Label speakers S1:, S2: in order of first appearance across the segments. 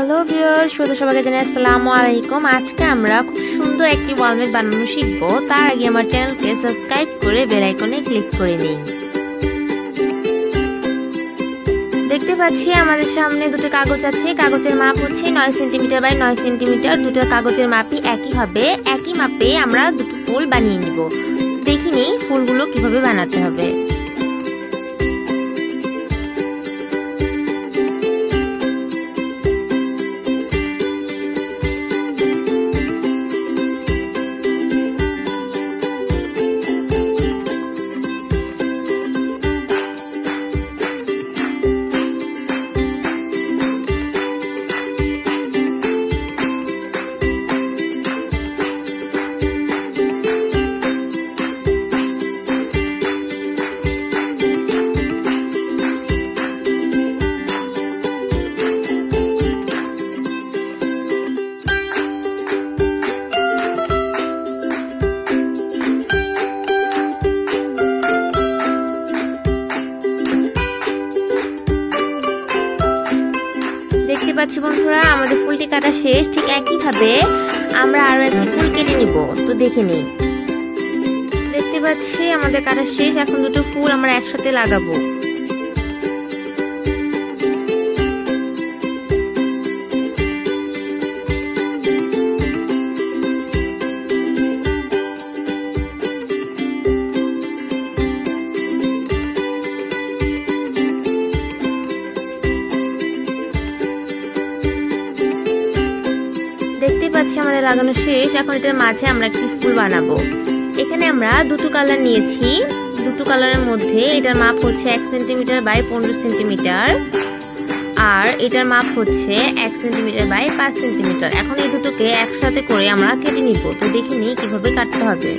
S1: Hello viewers, সবাইকে জানাই আসসালামু আলাইকুম। আজকে আমরা খুব সুন্দর একটি ওয়ালমেট বানানো শিখবো। তার আগে আমার চ্যানেলকে সাবস্ক্রাইব করে বেল আইকনে ক্লিক করে নিন। দেখতে পাচ্ছি আমাদের সামনে দুটো কাগজ আছে। কাগজের মাপ হচ্ছে 9 সেন্টিমিটার বাই 9 সেন্টিমিটার। দুটো কাগজের মাপই একই হবে। একই মাপে আমরা দুটো ফুল বানিয়ে নিব। দেখিনি ফুলগুলো কিভাবে বানাতে হবে। দেখতে পাচ্ছি বন্ধুরা, আমাদের ফুলটি কাটা শেষ। ঠিক একইভাবে আমরা আরো একটি ফুল কেটে নিব। তো দেখে নিই। দেখতে পাচ্ছি আমাদের কাটা শেষ। এখন দুটো ফুল আমরা একসাথে লাগাবো। দেখতে পাচ্ছি আমাদের লাগানো শেষ। এখন এটার মাঝে আমরা একটি ফুল বানাবো। এখানে আমরা দুটো কালার নিয়েছি। দুটো কালারের মধ্যে এটার মাপ হচ্ছে 1 সেন্টিমিটার বাই 15 সেন্টিমিটার, আর এটার মাপ হচ্ছে 1 সেন্টিমিটার বাই 5 সেন্টিমিটার। এখন এই দুটোকে একসাথে করে আমরা কেটে নিব। তো দেখে নিই কিভাবে কাটতে হবে।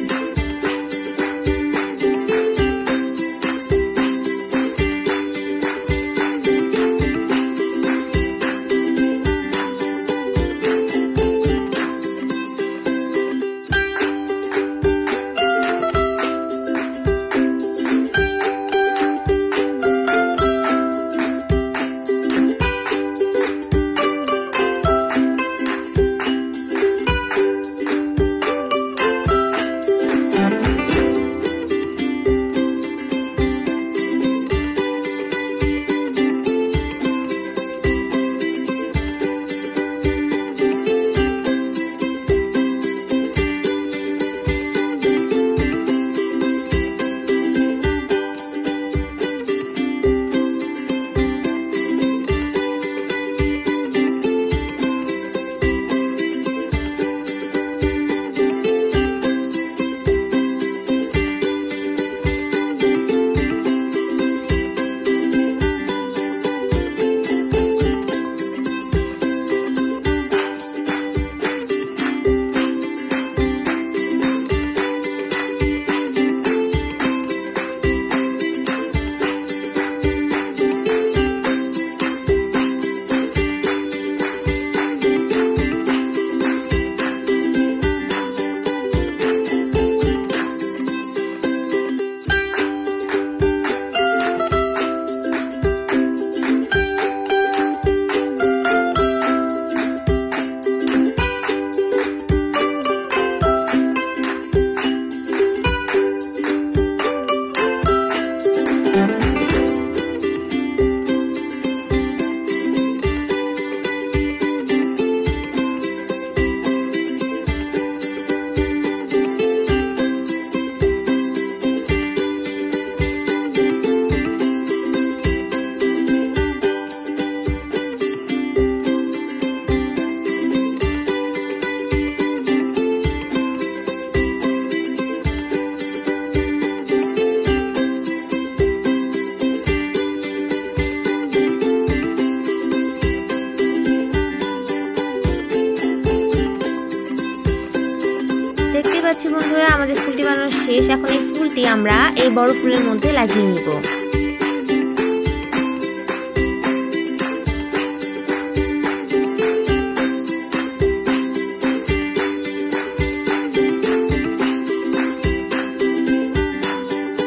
S1: দেখতে পাচ্ছি বন্ধুরা, আমাদের ফুলটি বানানো শেষ। এখন এই ফুলটি আমরা এই বড় ফুলের মধ্যে লাগিয়ে নিব।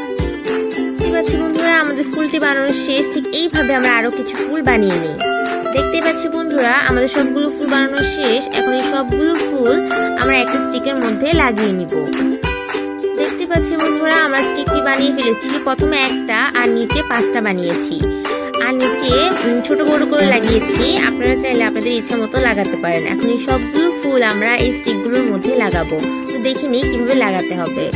S1: দেখতে পাচ্ছি বন্ধুরা, আমাদের ফুলটি বানানো শেষ। ঠিক এইভাবে আমরা আরো কিছু ফুল বানিয়ে নিই। দেখতে পাচ্ছি বন্ধুরা, আমাদের সবগুলো ফুল বানানো শেষ। এখন এই সবগুলো ফুল আমরা একটা স্টিকের মধ্যে লাগিয়ে নিব। দেখতে পাচ্ছি বন্ধুরা, আমরা স্টিকটি বানিয়ে ফেলেছি। প্রথমে একটা আর নিচে 5টা বানিয়েছি, আর নিচে ছোট বড় করে লাগিয়েছি। আপনারা চাইলে আপনাদের ইচ্ছা মতো লাগাতে পারেন। এখন এই সবগুলো ফুল আমরা এই স্টিকগুলোর মধ্যে লাগাবো। তো দেখে নিই কিভাবে লাগাতে হবে।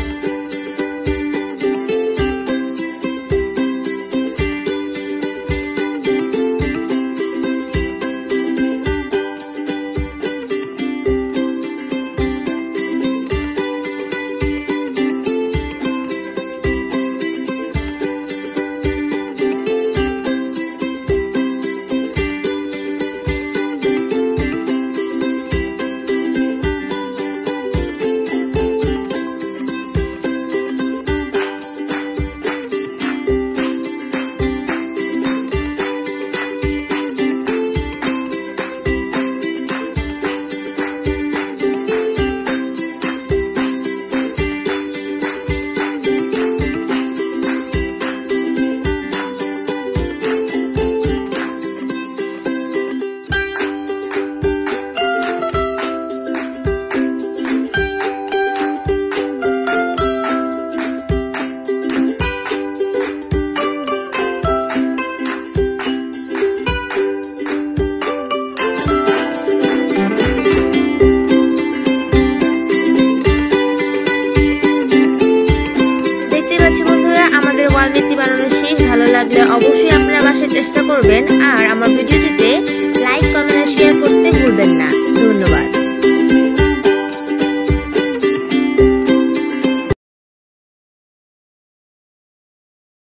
S1: ওয়ালমেটটি বানানো শেষ। ভালো লাগলে অবশ্যই আপনারা বাসায় চেষ্টা করবেন, আর আমার ভিডিওটিতে লাইক, কমেন্ট আর শেয়ার করতে ভুলবেন না। ধন্যবাদ।